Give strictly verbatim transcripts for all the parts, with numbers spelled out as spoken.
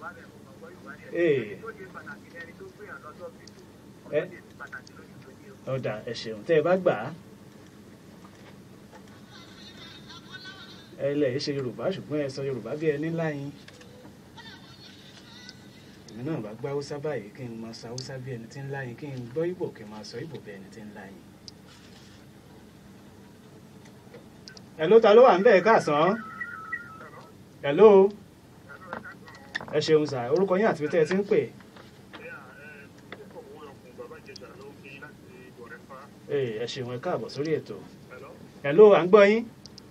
ee ẹ ọ̀dà ẹ ṣeun tẹ́ ẹ bá gbà á ẹ lẹ̀ ṣe Yorùbá ṣùgbọ́n ẹ sọ Yorùbá bí ẹni láyìn èmi náà bá gbá Haúsá báyìí kí n máa sọ Haúsá bí ẹni tí ń láyìn kí n gbọ́ Ìgbò kí n máa sọ Ìgbò bí ẹni tí ń láyìn. Hello, ta ló wà níbẹ̀ káàsán? Hello. Ẹ ṣeun sà, orúkọ yín àti ibi tẹ́ ẹ ti ń pè. Ee, ẹ ṣeun ẹ káàbọ̀ sórí ètò. Hello, à ń gbọ́ yín.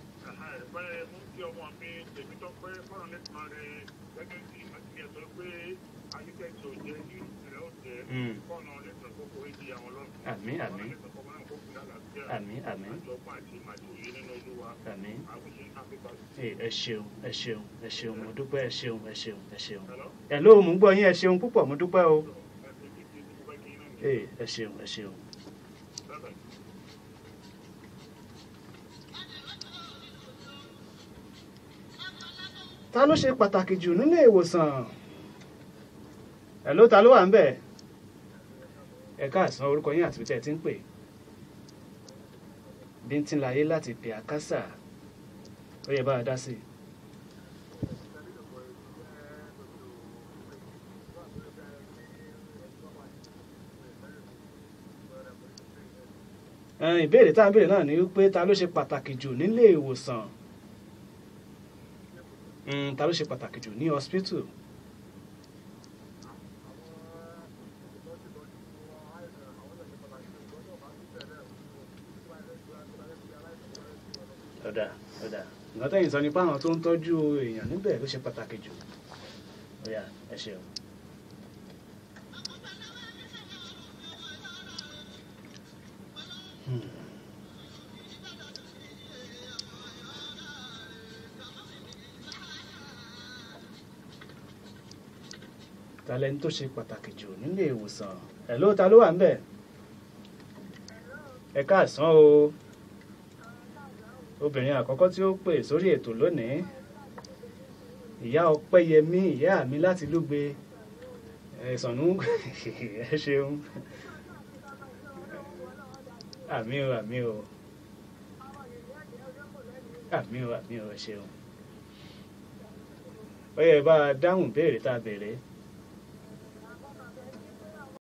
Àmín àmín àmín àmín àmín ẹ ṣeun ẹ ṣeun ẹ ṣeun mo dúpẹ́ ẹ ṣeun ẹ ṣeun ẹ ṣeun hello mo ń gbọ́ yín ẹ ṣeun púpọ̀ mo dúpẹ́ o ẹ ṣeun ẹ ṣeun. Ta ló ṣe pàtàkì jù nílé ìwòsàn? Hello, ta ló wà ń bẹ̀? Ẹ káàsán, orúkọ yín àti ibi tẹ́ ẹ ti ń pè. Bíntín láyé láti pè àkásà ó yẹ bá a dá sí. Ìbéèrè tá à ń béèrè náà ni wípé ta ló ṣe pàtàkì jù nílé ìwòsàn? Ta ló ṣe pàtàkì jù ní hospital? Ọ̀dà ọ̀dà nǹkan tẹ́yìn sọ ni pé àwọn tó ń tọ́jú èèyàn níbẹ̀ ló ṣe pàtàkì jù. Ọ̀yà ẹ ṣeun. Ta lẹni tó ṣe pàtàkì jù nílé ìwòsàn? Hello, ta ló wà ń bẹ̀? Ẹ káàsán o. Obìnrin àkọ́kọ́ tí ó pè sórí ètò lónìí, ìyá Ọpẹ́yẹmí, ìyá mi láti Lúgbe. Ẹ̀sànú ẹ ṣeun. Àmín o àmín o àmín o àmín o ẹ ṣeun. Ó yẹ bá a dáhùn béèrè tá a béèrè.